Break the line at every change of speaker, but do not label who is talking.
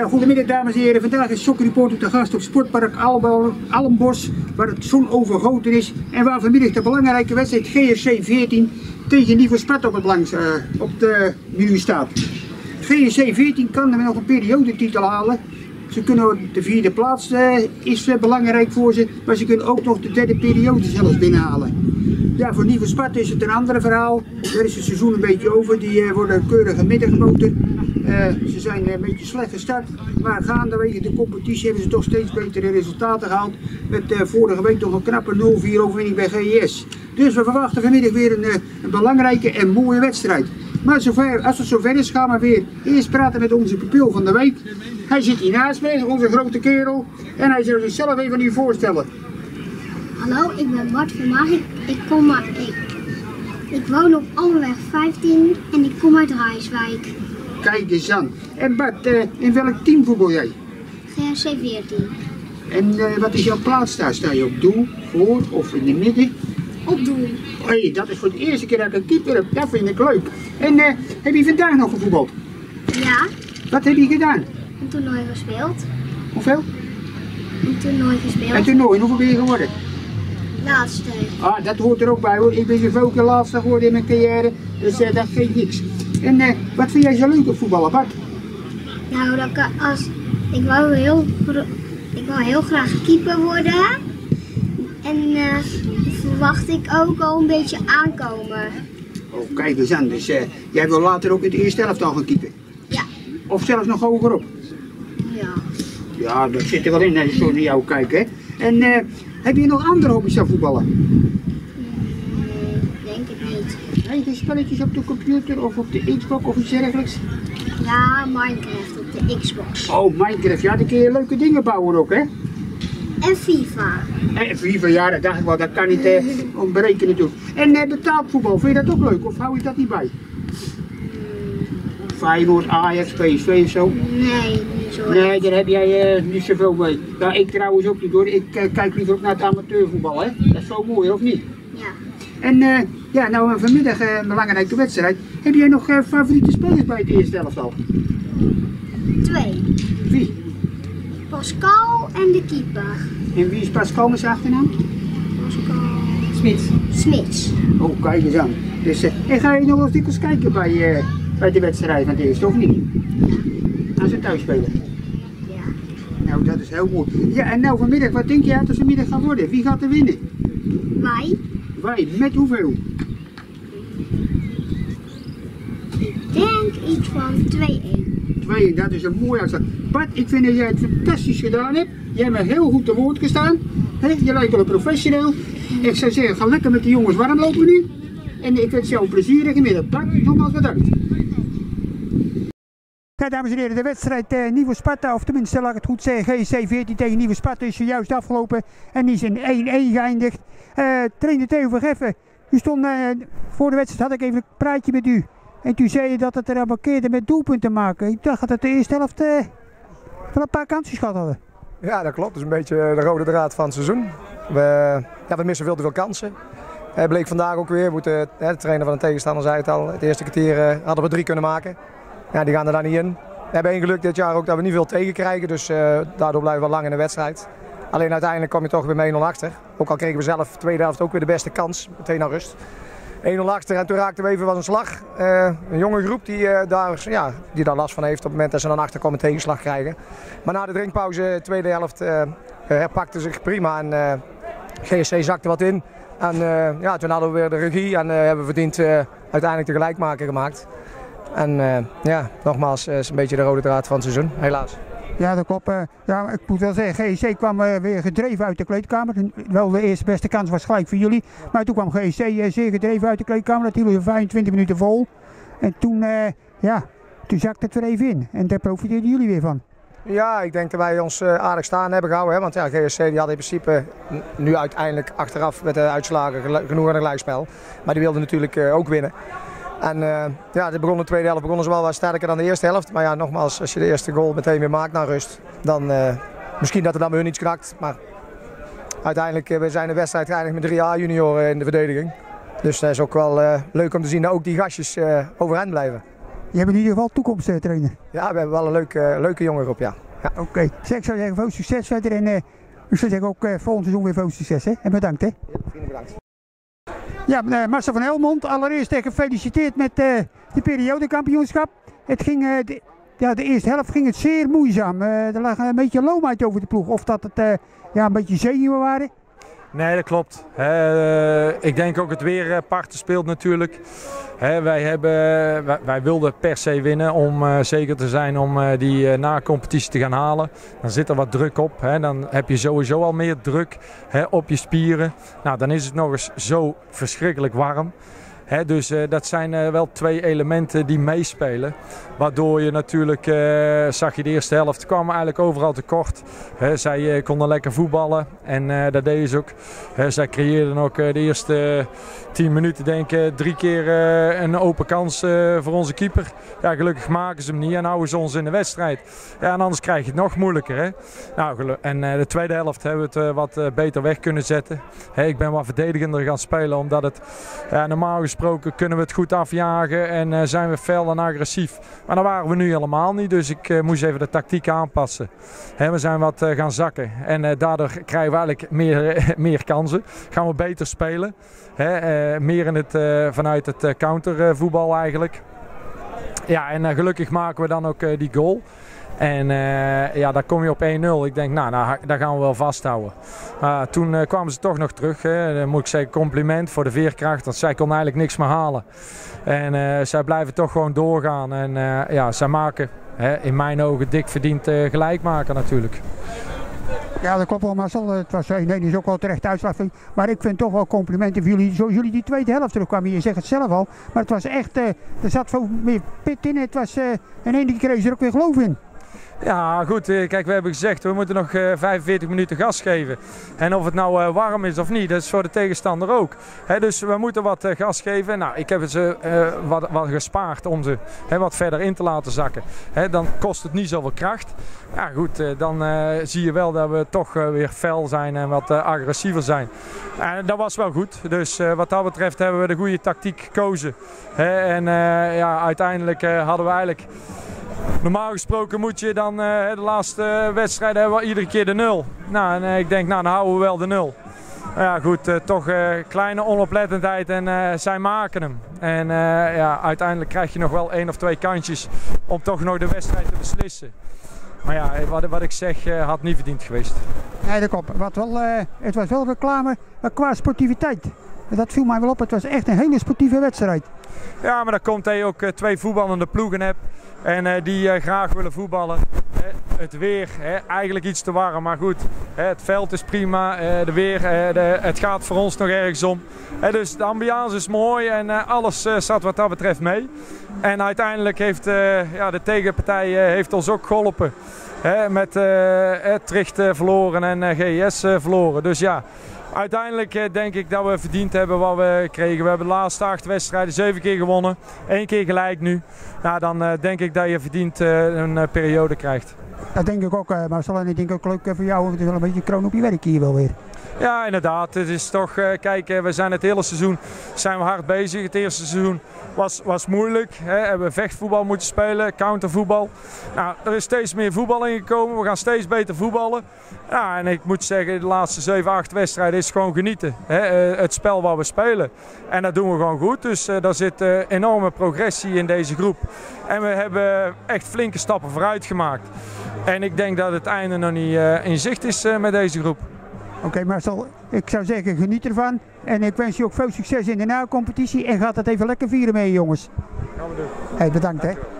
Ja, goedemiddag dames en heren. Vandaag is Soccer Reporter te gast op Sportpark Allenbos, waar het zonovergoten is en waar vanmiddag de belangrijke wedstrijd GSC 14 tegen Nivo Sparta op de menu staat. GSC 14 kan er nog een periodetitel halen. Ze kunnen de vierde plaats is belangrijk voor ze, maar ze kunnen ook nog de derde periode zelfs binnenhalen. Ja, voor Nivo Sparta is het een ander verhaal. Daar is het seizoen een beetje over. Die worden keurig middengemoten. Ze zijn een beetje slecht gestart, maar gaandewege de competitie hebben ze toch steeds betere resultaten gehaald. Met vorige week toch een knappe 0-4 overwinning bij GS. Dus we verwachten vanmiddag weer een belangrijke en mooie wedstrijd. Maar als het zover is, gaan we weer eerst praten met onze pupil van de week. Hij zit hier naast mij, onze grote kerel. En hij zal zichzelf even aan u voorstellen.
Hallo, ik ben Bart van Maag. Ik woon op Almenweg 15 en ik kom uit Rijswijk.
Kijk eens aan. En Bart, in welk team voetbal jij?
GSC 14.
En wat is jouw plaats daar? Sta je op doel, voor of in de midden?
Op doel.
Hey, dat is voor de eerste keer dat ik een keeper heb. Dat vind ik leuk. En heb je vandaag nog gevoetbald?
Ja.
Wat heb je gedaan?
Een toernooi gespeeld.
Hoeveel?
Een toernooi gespeeld.
Een toernooi. Hoeveel ben je geworden?
Laatste.
Ah, dat hoort er ook bij hoor. Ik ben zoveel keer laatste geworden in mijn carrière. Dus dat geeft niks. En wat vind jij zo leuk op voetballen, Bart?
Nou, ik wou heel graag keeper worden. En verwacht ik ook al een beetje aankomen.
Oh, kijk eens aan. Dus jij wil later ook in de eerste helft al gaan keeper?
Ja.
Of zelfs nog hogerop?
Ja.
Ja, dat zit er wel in als je zo naar jou kijkt, hè. En heb je nog andere hobby's aan voetballen?
Nee, denk het niet.
Heb je spelletjes op de computer of op de Xbox of iets dergelijks?
Ja, Minecraft op de Xbox.
Oh, Minecraft, ja, dan kun je leuke dingen bouwen ook, hè?
En FIFA.
En FIFA, ja, dat dacht ik wel, dat kan niet ontbreken natuurlijk. En betaald voetbal, vind je dat ook leuk of hou je dat niet bij? Feyenoord, Ajax, PSV of zo?
Nee, niet zo.
Nee, daar heb jij niet zoveel mee. Ja, ik trouwens ook niet hoor, ik kijk liever ook naar het amateurvoetbal, hè? Dat is zo mooi, of niet?
Ja.
En ja, nou vanmiddag een belangrijke wedstrijd. Heb jij nog favoriete spelers bij het eerste elftal?
2.
Wie?
Pascal en de keeper.
En wie is Pascal met zijn achternaam?
Pascal
Smits.
Oh, kijk eens aan. Dus, en ga je nog wel eens dikwijls kijken bij de wedstrijd van het eerste, of niet? Als ze thuis spelen?
Ja.
Nou, dat is heel mooi. Ja, en nou vanmiddag, wat denk je dat er vanmiddag gaat worden? Wie gaat er winnen?
Wij?
Wij, met hoeveel?
Ik denk iets van 2-1.
2, dat is een mooi uitslag. Bart, ik vind dat jij het fantastisch gedaan hebt. Jij hebt me heel goed te woord gestaan. Je lijkt wel een professioneel. Ik zou zeggen, ga lekker met de jongens warm lopen nu. En ik wens jou een plezierige middag. Bart, nogmaals bedankt. Ja, dames en heren, de wedstrijd Nivo Sparta, of tenminste laat ik het goed zeggen, GSC 14 tegen Nivo Sparta is zojuist afgelopen en die is in 1-1 geëindigd. Trainer Theo Vergeffen, u stond voor de wedstrijd, had ik even een praatje met u. En toen zei je dat het er aan markeerde met doelpunten maken. Ik dacht dat het de eerste helft wel een paar kansjes gehad hadden.
Ja, dat klopt. Dat is een beetje de rode draad van het seizoen. We missen veel te veel kansen. Bleek vandaag ook weer. De trainer van de tegenstander zei het al. Het eerste kwartier hadden we 3 kunnen maken. Ja, die gaan er daar niet in. We hebben één geluk dit jaar ook dat we niet veel tegenkrijgen. Dus daardoor blijven we lang in de wedstrijd. Alleen uiteindelijk kom je toch weer met 1-0 achter. Ook al kregen we zelf de tweede helft ook weer de beste kans. Meteen naar rust. 1-0 achter en toen raakten we even wat een slag. Een jonge groep die daar last van heeft op het moment dat ze dan achterkomen tegenslag krijgen. Maar na de drinkpauze, tweede helft, herpakte zich prima en GSC zakte wat in. En toen hadden we weer de regie en hebben we verdiend uiteindelijk de gelijkmaker gemaakt. En nogmaals, is een beetje de rode draad van het seizoen, helaas.
Ja, dat klopt. Ja, ik moet wel zeggen, GSC kwam weer gedreven uit de kleedkamer. Wel de eerste beste kans was gelijk voor jullie. Maar toen kwam GSC zeer gedreven uit de kleedkamer. Dat hielden we 25 minuten vol. En toen zakte het weer even in. En daar profiteerden jullie weer van.
Ja, ik denk dat wij ons aardig staan hebben gehouden. Hè? Want ja, GSC die had in principe nu uiteindelijk achteraf met de uitslagen genoeg aan een gelijkspel. Maar die wilde natuurlijk ook winnen. En de tweede helft begonnen ze wel wat sterker dan de eerste helft. Maar ja, nogmaals, als je de eerste goal meteen weer maakt naar rust, dan misschien dat er dan bij hun iets knakt. Maar uiteindelijk we zijn de wedstrijd geëindigd met 3 A-junioren in de verdediging. Dus dat is ook wel leuk om te zien dat ook die gastjes overeind blijven.
Je hebt in ieder geval toekomsttrainer.
Ja, we hebben wel een leuke jongen op, ja.
Oké. Zeg, ik zou zeggen, veel succes verder en ik zou zeggen ook volgend seizoen weer veel succes, hè? En bedankt, hè?
Ja, vrienden bedankt.
Ja, Marcel van Helmond, allereerst gefeliciteerd met de periodekampioenschap. Het ging, de eerste helft ging het zeer moeizaam. Er lag een beetje loomheid over de ploeg. Of dat het een beetje zenuwen waren.
Nee, dat klopt. Ik denk ook het weer parten speelt natuurlijk. Wij wilden per se winnen om zeker te zijn om die na-competitie te gaan halen. Dan zit er wat druk op. Dan heb je sowieso al meer druk op je spieren. Nou, dan is het nog eens zo verschrikkelijk warm. Dus dat zijn wel twee elementen die meespelen. Waardoor je natuurlijk, zag je de eerste helft, kwam eigenlijk overal tekort. Zij konden lekker voetballen en dat deden ze ook. Zij creëerden ook de eerste 10 minuten denk ik 3 keer een open kans voor onze keeper. Ja, gelukkig maken ze hem niet en houden ze ons in de wedstrijd. Ja, en anders krijg je het nog moeilijker. Hè? Nou, en de tweede helft hebben we het wat beter weg kunnen zetten. Ik ben wat verdedigender gaan spelen omdat het normaal gesproken kunnen we het goed afjagen en zijn we fel en agressief. Maar dat waren we nu helemaal niet, dus ik moest even de tactiek aanpassen. We zijn wat gaan zakken en daardoor krijgen we eigenlijk meer kansen. Gaan we beter spelen. Meer in vanuit het countervoetbal eigenlijk. Ja, en gelukkig maken we dan ook die goal. En daar kom je op 1-0. Ik denk, nou, daar gaan we wel vasthouden. Toen kwamen ze toch nog terug. Dan moet ik zeggen, compliment voor de veerkracht. Want zij konden eigenlijk niks meer halen. En zij blijven toch gewoon doorgaan. En zij maken in mijn ogen dik verdiend gelijkmaker natuurlijk.
Ja, dat klopt wel, Marcel. Het was 1-1, is ook wel terecht uitslag. Maar ik vind toch wel complimenten voor jullie. Zoals jullie die tweede helft terugkwamen. Je zegt het zelf al. Maar het was echt, er zat veel meer pit in. Het was, in één keer kreeg je er ook weer geloof in.
Ja, goed. Kijk, we hebben gezegd, we moeten nog 45 minuten gas geven. En of het nou warm is of niet, dat is voor de tegenstander ook. Dus we moeten wat gas geven. Nou, ik heb ze wat gespaard om ze wat verder in te laten zakken. Dan kost het niet zoveel kracht. Ja, goed, dan zie je wel dat we toch weer fel zijn en wat agressiever zijn. En dat was wel goed. Dus wat dat betreft hebben we de goede tactiek gekozen. En uiteindelijk hadden we eigenlijk... Normaal gesproken moet je dan de laatste wedstrijd hebben we iedere keer de 0. Nou, en ik denk, nou, dan houden we wel de 0. Ja, goed, toch kleine onoplettendheid en zij maken hem. En uiteindelijk krijg je nog wel 1 of 2 kansjes om toch nog de wedstrijd te beslissen. Maar ja, wat ik zeg, had niet verdiend geweest.
Nee, dat klopt. Het was wel reclame qua sportiviteit. Dat viel mij wel op. Het was echt een hele sportieve wedstrijd.
Ja, maar dat komt dat je ook 2 voetballende ploegen hebt. En die graag willen voetballen. Het weer, eigenlijk iets te warm, maar goed. Het veld is prima, de weer, het gaat voor ons nog ergens om. Dus de ambiance is mooi en alles zat wat dat betreft mee. En uiteindelijk heeft de tegenpartij heeft ons ook geholpen. Met Tricht verloren en GS verloren. Dus ja, uiteindelijk denk ik dat we verdiend hebben wat we kregen. We hebben de laatste 8 wedstrijden 7 keer gewonnen. 1 keer gelijk nu. Nou, dan denk ik dat je verdiend een periode krijgt.
Dat denk ik ook, Marcel. En ik denk ook leuk voor jou. Het is wel een beetje kroon op je werk hier wel weer.
Ja, inderdaad. Het is toch, kijk, we zijn het hele seizoen zijn we hard bezig. Het eerste seizoen was moeilijk. Hebben we vechtvoetbal moeten spelen, countervoetbal. Nou, er is steeds meer voetbal ingekomen. We gaan steeds beter voetballen. Ja, en ik moet zeggen, de laatste 7, 8 wedstrijden is gewoon genieten. Het spel wat we spelen. En dat doen we gewoon goed. Dus daar zit enorme progressie in deze groep. En we hebben echt flinke stappen vooruit gemaakt. En ik denk dat het einde nog niet in zicht is met deze groep.
Oké, Marcel, ik zou zeggen geniet ervan. En ik wens je ook veel succes in de na-competitie. En gaat het even lekker vieren mee, jongens.
Gaan we doen.
Hey, bedankt, hè.